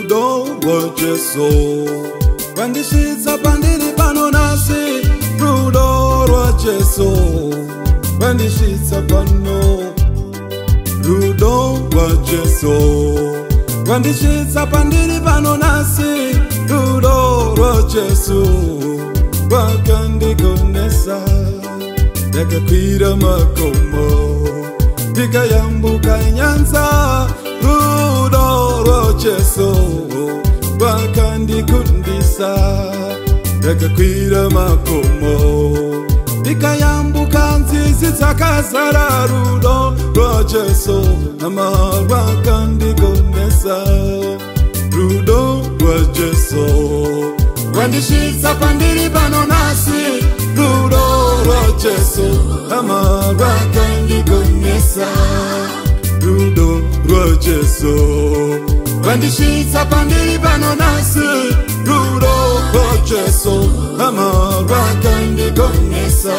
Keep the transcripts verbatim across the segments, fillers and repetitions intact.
rudo rwa Jesu rwandishitsa pandiri pano nasi, rudo rwa Jesu rwandishitsa pano, rudo rwa Jesu rwandishitsa pandiri pano nasi, rudo rwa Jesu rwakandigonesa ndakakwira makomo ndikayambuka inyanza, rudo rwa Jesu rwakandikundisa ndakakwira makomo ndikayambuka nzizi dzakazara, rudo rwa Jesu nama rwakandigonesa, rudo rwa Jesu rwandishitsa pandiri pano nasi, rudo rwa Jesu nama rwakandigonesa, rudo rwa Jesu rwandishitsa pandiri pano nasi, rudo rwa Jesu nama rwakandigonesa.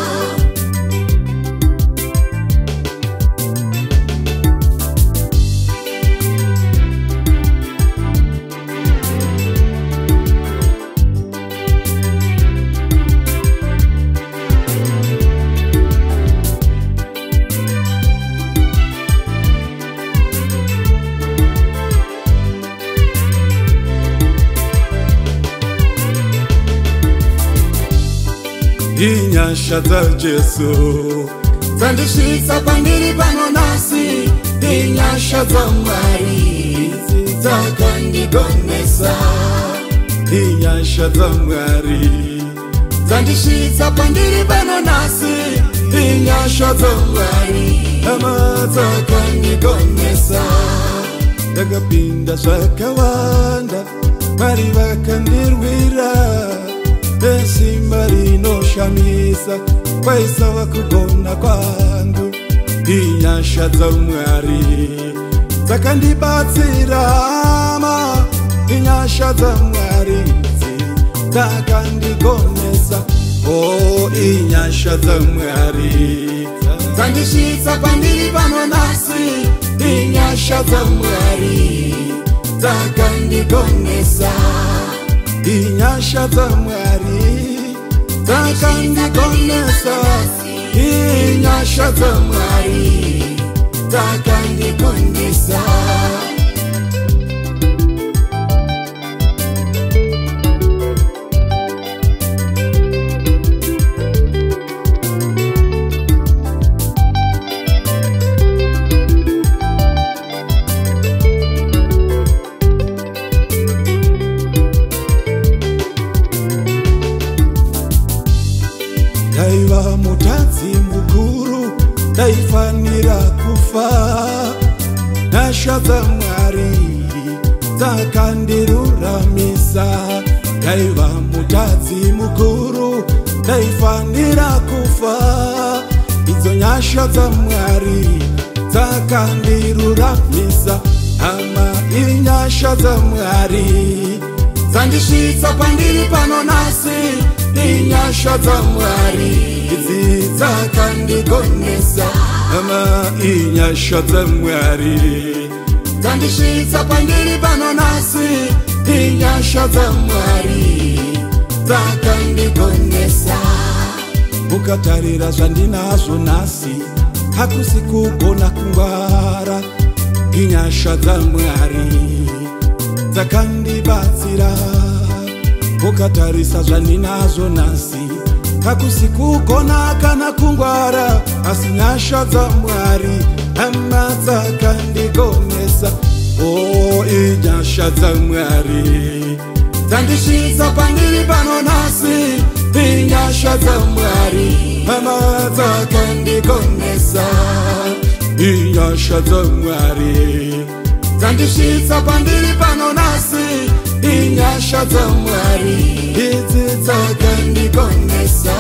Inyasha za Jesu zandishitsa pandiri pano nasi, inyasha za Mwari dzakandigonesa, inyasha za Mwari zandishitsa pandiri pano nasi, inyasha za Mwari ama dzakandigonesa. Ndakapinda zvakawanda Mwari vakandirwira, nesimba rinoshamisa kwaisava kugona kwangu, inyasha dza Mwari dzakandibatsira, ma inyasha dza Mwari dzakandigonesa, o inyasha dza Mwari dzandishitsa pandiri pano nasi, inyasha dza Mwari dzakandigonesa, inyasha dza Mwari dzakandigonesa, inyasha dza Mwari dzakandigonesa. Daiva mutadzi mukuru daifanira kufa, nyasha dza Mwari dzakandiruramisa. Daiva mutadzi mukuru daifanira kufa, idzo nyasha dza Mwari dzakandiruramisa, ama inyasha dza Mwari dzandishitsa pandiri pano nasi, inyasha dza Mwari idzi dzakandigonesa, ama inyasha dza Mwari dzandishitsa pandiri pano nasi, inyasha dza Mwari dzakandigonesa. Ukatarira zvandinazvo nasi hakusi kugona kungwara, inyasha dza Mwari dzakandibatsira. Ukatarisa zvandinazvo nasi hakusi kugona kana kungwara, asi nyasha dza Mwari ama dzakandigonesa, o inyasha dza Mwari dzandishitsa pandiri pano nasi, inyasha dza Mwari ama dzakandigonesa, inyasha dza Mwari dzandishitsa pandiri pano nasi, inyasha dza Mwari idzi dzakandigonesa.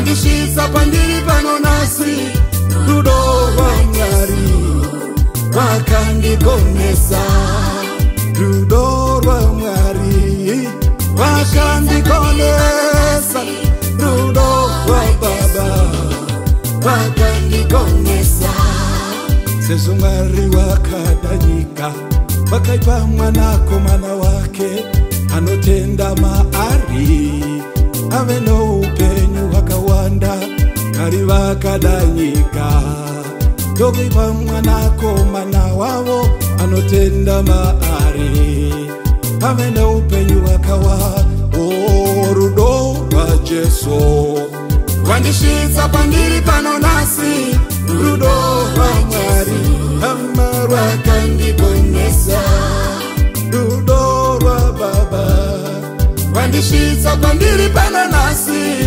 rwandisvitsa pandiri pano nhasi. Rudo rwaMwari rwakandikonesa. Rudo rwaMwari rwakandikonesa. Rudo rwaBaba rwakandikonesa. Sezvo Mwari wakada nyika, vakaipa mwanakomana wake anotenda maari ave noupenyu hwakawanda. Mwari vakada nyika, ndokuipa mwanakomana wavo anotenda maari ave noupenyu hwakawanda. O rudo rwaJesu rwandisvitsa pandiri pano nhasi. Rudo rwaMwari ama rwakandikonesa. Rudo rwaBaba rwandisvitsa pandiri pano nhasi.